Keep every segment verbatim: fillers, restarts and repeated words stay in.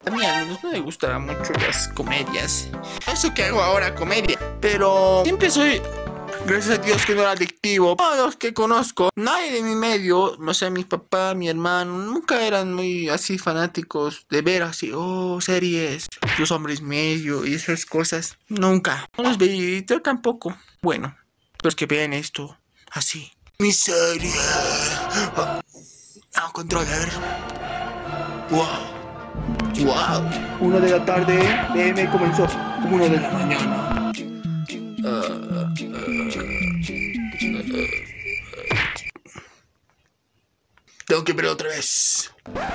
A mí al menos no me gustaban mucho las comedias. Eso que hago ahora, comedia. Pero siempre soy, gracias a Dios, que no era adictivo. Todos los que conozco, nadie de mi medio, no sé, mi papá, mi hermano, nunca eran muy así fanáticos de ver así, oh, series, los hombres medio y esas cosas. Nunca. No los veía y yo tampoco. Bueno, los que vean esto así. Miseria. Ah, controller. Wow. Wow. Una de la tarde, P M comenzó. Uno de la mañana. Uh, uh, uh, uh, Tengo que ver otra vez.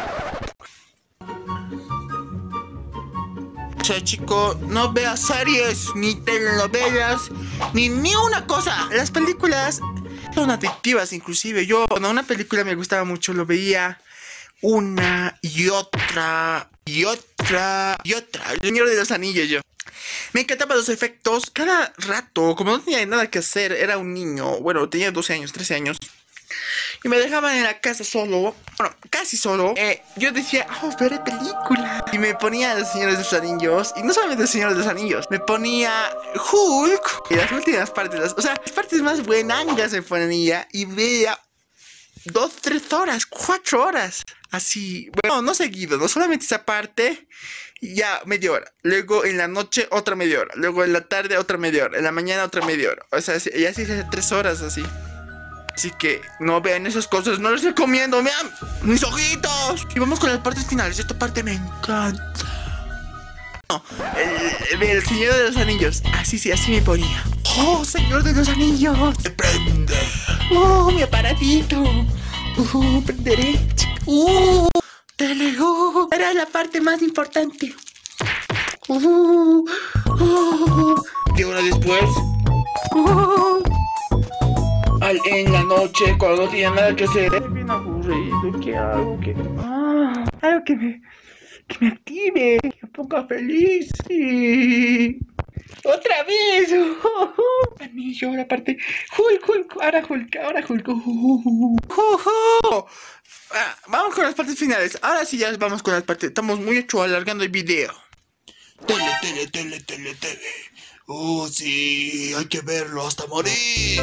O sea, chico, no veas series, ni telenovelas, ni ni una cosa. Las películas son adictivas, inclusive. Yo, cuando una película me gustaba mucho, lo veía una y otra y otra y otra. El Señor de los Anillos, yo. Me encantaban los efectos. Cada rato, como no tenía nada que hacer, era un niño. Bueno, tenía doce años, trece años. Y me dejaban en la casa solo. Bueno, casi solo. Eh, yo decía, oh, veré película. Y me ponía Los Señores de los Anillos. Y no solamente Los Señores de los Anillos. Me ponía Hulk. Y las últimas partes, las, o sea, las partes más buenangas me ponía. Y veía dos, tres horas, cuatro horas. Así, bueno, no, no seguido, no solamente esa parte, ya media hora. Luego en la noche otra media hora. Luego en la tarde otra media hora. En la mañana otra media hora. O sea, y así hace tres horas así. Así que no vean esas cosas, no les recomiendo, vean mis ojitos. Y vamos con las partes finales, esta parte me encanta. No, el, el, el Señor de los Anillos, así sí, así me ponía. Oh, Señor de los Anillos, se prende. Oh, mi aparatito. Uh, prenderé. Uh, tele, uh, era la parte más importante. Uh, uh, y ahora después. Uh, Al, en la noche, cuando no tenía nada que hacer. Estoy bien aburrido, ¿qué hago? ¿Qué? Ah, algo que me, que me active, que me ponga feliz. Sí. ¡Otra vez! Uh, uh, Anillo, la parte. Hulk, Hulk, ahora Hulk, ahora Hulk. Uh, uh, uh, uh. Ah, vamos con las partes finales. Ahora sí, ya vamos con las partes. Estamos mucho alargando el video. Tele, tele, tele, tele, tele. Oh, sí, hay que verlo hasta morir.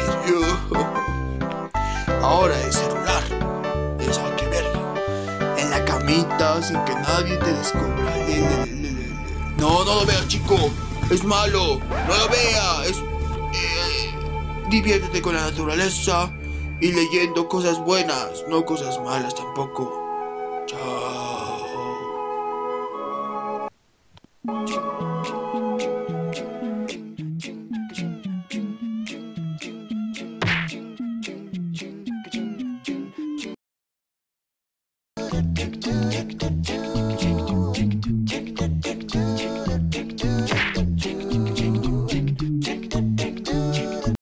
Ahora el celular. Eso hay que verlo. En la camita, sin que nadie te descubra. No, no lo veas, chico. Es malo. No lo veas. Es, eh, diviértete con la naturaleza y leyendo cosas buenas, no cosas malas tampoco. Chao.